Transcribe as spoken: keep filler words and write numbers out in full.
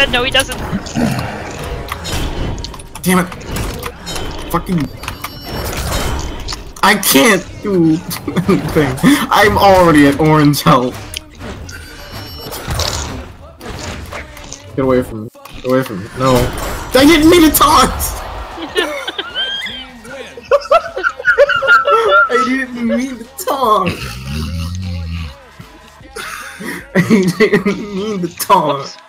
said no, he doesn't. Damn it! Fucking. I can't do anything. I'm already at orange health. Get away from me. Get away from me. No. I didn't mean to taunt! I didn't mean to taunt! I didn't mean to taunt!